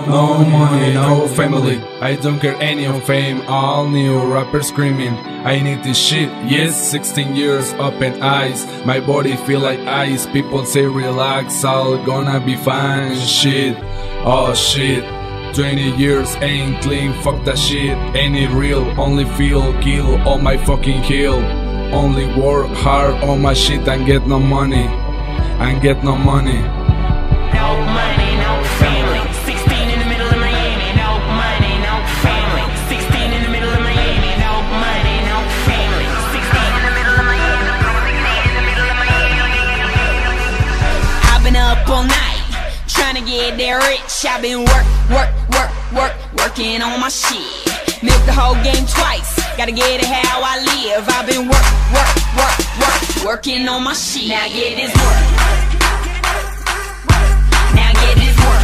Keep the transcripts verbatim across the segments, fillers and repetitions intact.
No money, no family, I don't care any of fame. All new rappers screaming, I need this shit. Yes, sixteen years, open eyes, my body feel like ice. People say relax, all gonna be fine. Shit, oh shit, twenty years ain't clean, fuck that shit. Ain't it real, only feel, kill all my fucking kill. Only work hard on my shit and get no money, and get no money. No money, no family. Sixteen in the middle of Miami. No money, no family. Sixteen in the middle of Miami. No money, no family. Sixteen in the middle of Miami. In the middle of Miami. I've been up all night trying to get that rich. I've been work, work, work, work, working on my shit. Milk the whole game twice. Gotta get it how I live. I've been work, work, work, work, working on my shit. Now get this work. Now get this work.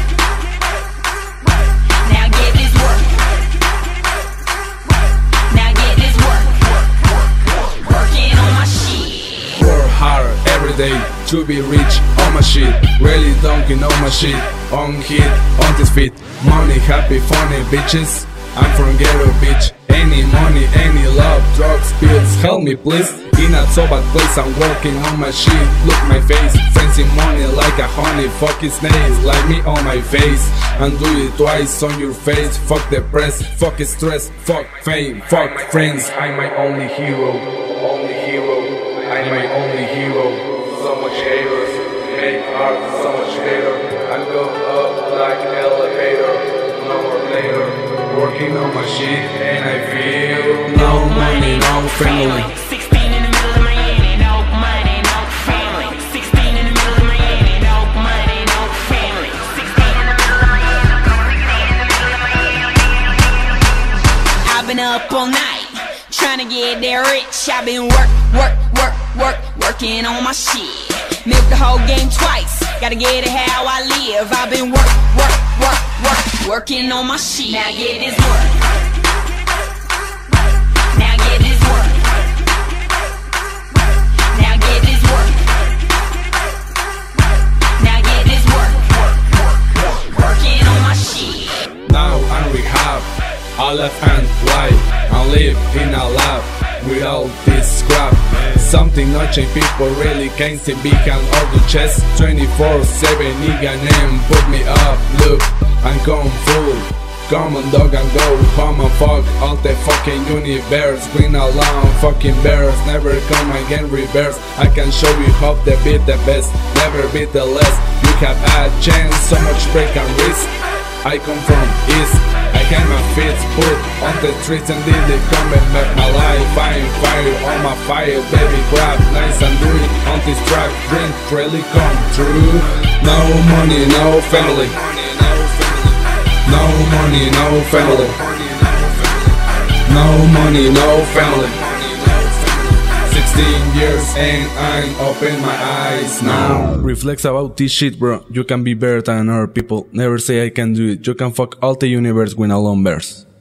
Now get this work. Now get this work. Working on my shit. Work hard every day to be rich on my shit. Really dunking on my shit. On hit, on this feet. Money, happy, funny bitches. I'm from ghetto, bitch. Any money, any love, drugs, pills, help me please. In a so bad place, I'm working on my shit. Look my face, fancy money like a honey. Fuck his nails, like me on my face. And do it twice on your face. Fuck the press, fuck stress, fuck fame, fuck friends. I'm my only hero, only hero. I'm my only hero. So much haters, make art so much better. I go up like an elevator, no more later. Working on my shit and I feel no money, no family. Sixteen in the middle of Miami. No money, no family. Sixteen in the middle of Miami. No money, no family. Sixteen in the middle of Miami. I've been up all night trying to get that rich. I've been work, work, work, work, working on my shit. Milk the whole game twice. Gotta get it how I live. I've been work, work, work, work, working on my shit. Now get this work. Now get this work. Now get this work. Now get this work. Working on my shit. Now I'm rehab, all left and right. I live in a lab with all this crap. Something not change, people really can't see behind all the chest. Twenty-four seven, nigga name, put me up, look, I'm kung fu. Come on dog and go home and fuck all the fucking universe. Green along, fucking bears, never come again reverse. I can show you how to beat the best, never beat the less. You have a chance, so much break and risk. I come from East, I had my feet put on the streets and did it come and make my life. I'm fire on my fire, baby grab, nice and do it on this track. Dream really come true. No money, no family. No money, no family. No money, no family. Sixteen years and I open my eyes now. Reflex about this shit, bro. You can be better than other people. Never say I can do it. You can fuck all the universe with alone bears.